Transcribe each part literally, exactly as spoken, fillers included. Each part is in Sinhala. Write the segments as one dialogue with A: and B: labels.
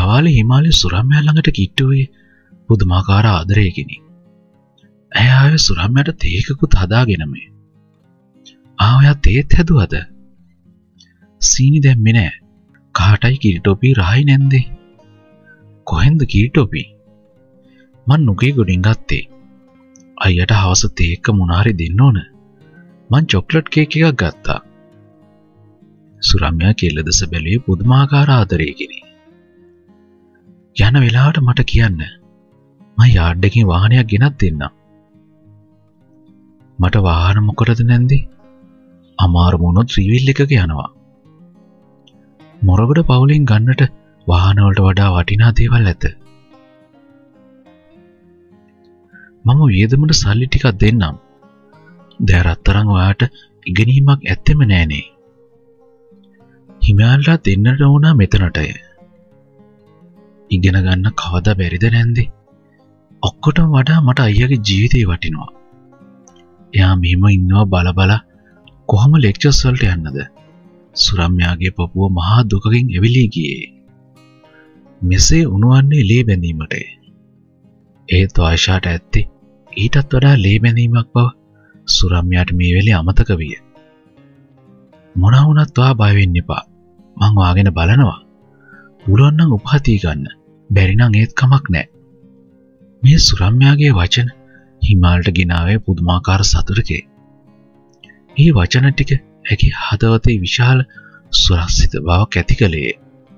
A: ගවාලේ හිමාලයේ සුරම්යා ළඟට කිට්ටු වී පුදුමාකාර ආදරයකිනි. ඇය ආවේ සුරම්යාට තේකකුත් හදාගෙන මේ. ආ ඔයා තේත් හැදුවද? සීනි දැම්මේ නෑ. කාටයි කිරිටොපි රහයි නැන්දේ? කොහෙන්ද කිරිටොපි? මං නුගේ ගොඩින් ගත්තේ. අයියට හවස තේක මොනාරි දෙන්න ඕන. මං චොක්ලට් කේක් එකක් ගත්තා. සුරම්යා කෙල්ල දෙස බැලුවේ පුදුමාකාර ආදරයකිනි. යන වෙලාවට මට කියන්න. මම යාඩ් එකකින් වාහනයක් ගෙනත් දෙන්නම්. මට වාහන මොකටද නැන්දේ? අමාරු වුණොත් ත්‍රිවිල් එකක යනවා. මොරගොඩ පවුලෙන් ගන්නට වාහන වලට වඩා වටිනා දේවල් ඇත. මම වියදමට සල්ලි ටිකක් දෙන්නම්. දැන් රත්තරන් ඔයාට ඉගෙනීමක් ඇත්තෙම නෑනේ. හිමාලලා දෙන්නට ඕන මෙතනටය. ඉගෙන ගන්න කවදා බැරිද නැන්දේ? ඔක්කොටම වඩා මට අයියාගේ ජීවිතේ වටිනවා. එයා මෙහෙම ඉන්නවා බල බල කොහොම ලෙක්චර්ස් වලට යන්නද? සුරම්යාගේ පපුව මහා දුකකින් එවිලී ගියේ. මෙසේ උණුවන්නේ ලේ බැඳීමට. ඒත් ආයිෂාට ඇත්තේ ඊටත් වඩා ලේ බැඳීමක් බව සුරම්යාට මේ වෙලේ අමතක විය. මොනවා වුණත් ඔයා බය වෙන්න එපා. මං වාගෙන බලනවා. පුළුවන් නම් උපාධිය ගන්න. බැරි නම් ඒත් කමක් නැහැ. මේ සුරම්යාගේ වචන හිමාලට ගෙනාවේ පුදුමාකාර සතුටකේ. මේ වචන ටික ඇගේ හදවතේ විශාල සුරක්ෂිත බවක් ඇති කළේ.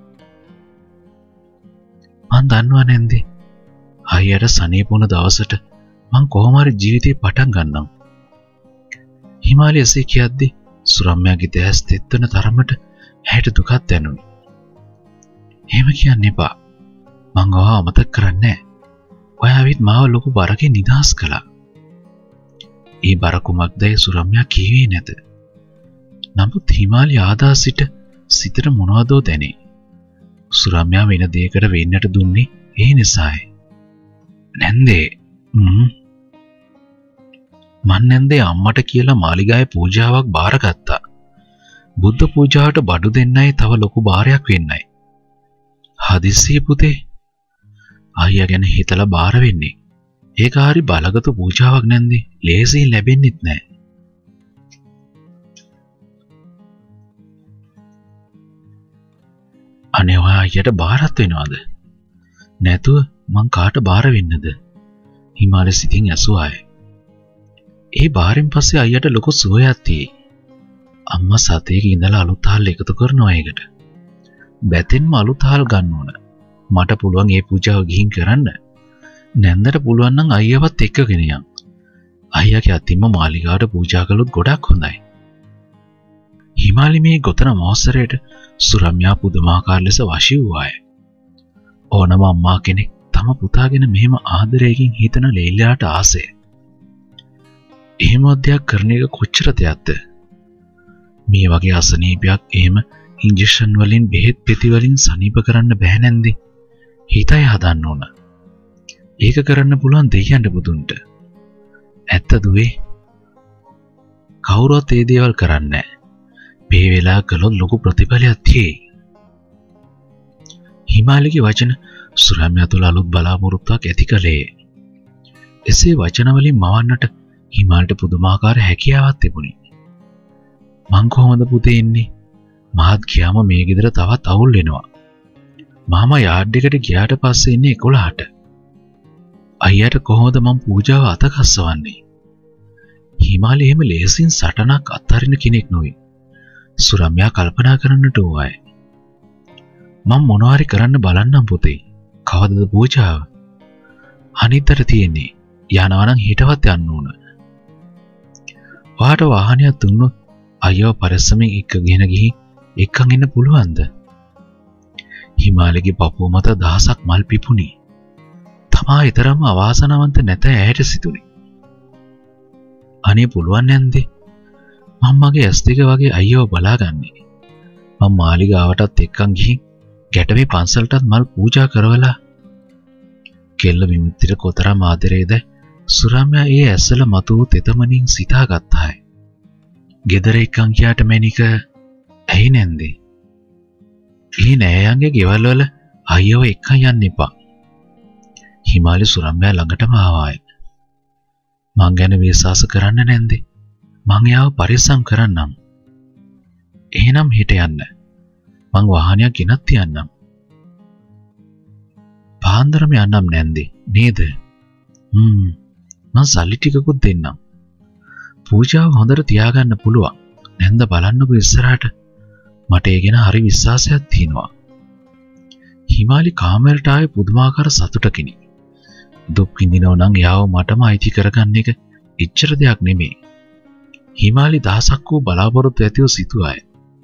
A: මං දන්නවා නැන්දේ. අයියට සනීප වුණ දවසට මං කොහොම හරි ජීවිතේ පටන් ගන්නම්. හිමාලය එසේ කියද්දි සුරම්යාගේ දැස් තෙත් වෙන තරමට ඇයට දුකක් දැනුනි. එහෙම කියන්න එපා. මං ඔයාව අමතක කරන්නේ නැහැ. ඔයා ඇවිත් මාව ලොකු බරකින් නිදහස් කළා. ඒ බර කුමක්දයි සුරම්යා කිව්වේ නැත. නමුත් හිමාලය ආදා සිට සිතට මොනවදෝ දැනේ. සුරම්යා වෙන දෙයකට වෙන්නට දුන්නේ ඒ නිසායි. නැන්දේ මම නැන්දේ අම්මට කියලා මාලිගාවේ පූජාවක් බාරගත්තා. බුද්ධ පූජාවට බඩු දෙන්නයි තව ලොකු බාරයක් වෙන්නයි. හදිස්සිය පුතේ. අයියා ගැන හිතලා බාර වෙන්නේ. ඒක හරි බලගතු පූජාවක් නැන්දේ. ලේසියෙන් ලැබෙන්නෙත් නෑ. අනේ ඔයා අයියට බාරත් වෙනවද? නැතුව මං කාට බාර වෙන්නද? හිමාලය සිතින් ඇසුවාය. ඒ බාරෙන් පස්සේ අයියට ලොකු සුවයක් තියෙයි. අම්මා සතේක ඉඳලා අලුත් හාල් එකතු කරනවා ඒකට. බැතෙන්ම අලුත් හාල් ගන්න ඕන. මට පුළුවන් ඒ පූජාව ගිහින් කරන්න. නැන්දට පුළුවන් නම් අයියවත් එක්කගෙන යන්න. අයියාගේ අතින්ම මාලිගාවට පූජා කළොත් ගොඩක් හොඳයි. හිමාලි මේ ගොතන මෝස්තරයට සුරම්යා පුදුමාකාර ලෙස වශී වූවාය. ඕනම අම්මා කෙනෙක් තම පුතාගෙන මෙහෙම ආදරයකින් හිතන ලේලියාට ආසය. එහෙම අධ්‍යයක් කරන එක කොච්චර දෙයක්ද? මේ වගේ අසනීපයක් එහෙම ඉන්ජෙක්ෂන් වලින් බෙහෙත් පෙති වලින් සනීප කරන්න බෑ නැන්දේ. හිතයි හදන්න ඕන. ඒක කරන්න පුළුවන් දෙයියන්ට බුදුන්ට. ඇත්ත දුවේ. කවුරුත් ඒ දේවල් කරන්නේ නැහැ. මේ වෙලාව කළොත් ලොකු ප්‍රතිඵලයක් තියෙයි. හිමාලගේ වචන සුරම්යා තුළ අලුත් බලාපොරොත්තුවක් ඇති කළේ. එසේ වචන වලින් මවන්නට හිමාලට පුදුමාකාර හැකියාවක් තිබුණි. මං කොහොමද පුතේ ඉන්නේ? මහත් ගියාම මේ ගෙදර තවත් අවුල් වෙනවා. මාමා යාඩ් එකට ගියාට පස්සේ ඉන්නේ එකොළහට. අයියට කොහොමද මං පූජාව අතකස්සවන්නේ? හිමාලය එහෙම ලේසින් සටනක් අත්හරින කෙනෙක් නොවේ. සුරම්යා කල්පනා කරන්නට ඕවාය. මං මොනවාරි කරන්න බලන්නම් පුතේ. කවදද පූජාව? අනිත්තට තියෙන්නේ. යනවා නම් හිටවත් යන්න ඕන. ඔයාට වාහනයක් දුන්නොත් අයියව පරිස්සමෙන් එක්කගෙන ගිහින් එක්කන් ඉන්න පුළුවන්ද? හිමාලයේ පපුව මත දහසක් මල් පිපුණි. තමා ඊතරම් අවාසනාවන්ත නැත ඇයට සිතුනි. අනේ පුළුවන් නැන්දේ. මම මගේ ඇස් දෙක වගේ අයියව බලාගන්නේ. මම මාලිගාවටත් එක්කන් ගිහින් ගැටවේ පන්සලටත් මල් පූජා කරවලා කෙල්ල විමුක්තිට කොතරම් ආදරේද සුරම්යා ඒ ඇස්සල මතු තෙතමනින් සිතාගත්තාය. ගෙදර එක්කන් කියාට මැනික ඇයි නැන්දේ? ඒ නෑයන්ගේ ගෙවල් වල අයියව එක්ක යන්න එපා. හිමාලි සුරම්යා ළඟටම ආවාය. මං ගැන විශ්වාස කරන්න නැන්දේ. මං එයාව පරිස්සම් කරන්නම්. එහෙනම් හිට යන්න. මං වාහනයක් ගෙනත් තියන්නම්. පාන්දරම යන්නම් නැන්දේ නේද? හ්ම් මං සල්ලි ටිකකුත් දෙන්නම්. පූජාව හොඳට තියාගන්න පුළුවන්. නැන්ද බලන්නකෝ ඉස්සරහට. මට ඒ ගැන හරි විශ්වාසයක් තියෙනවා. හිමාලි කාමරයට ආවේ පුදුමාකාර සතුටකිනි. දුක් විඳිනව නම් යාව මටම අයිති කරගන්න එක ඉච්චර දෙයක් නෙමෙයි. හිමාලි දහසක් වූ බලාපොරොත්තු ඇතිව සිටුවාය.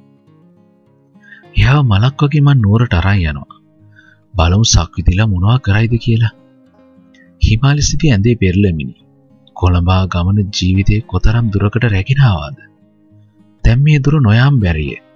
A: යාව මලක් වගේ මන් නුවරට අරන් යනවා. බලමු සක්විතිලා මොනවා කරයිද කියලා. හිමාලි සිටි ඇඳේ පෙරළෙමිනි. කොළඹා ගමන ජීවිතේ කොතරම් දුරකට රැගෙන ආවද? දැන් මේ දුර නොයම් බැරිය.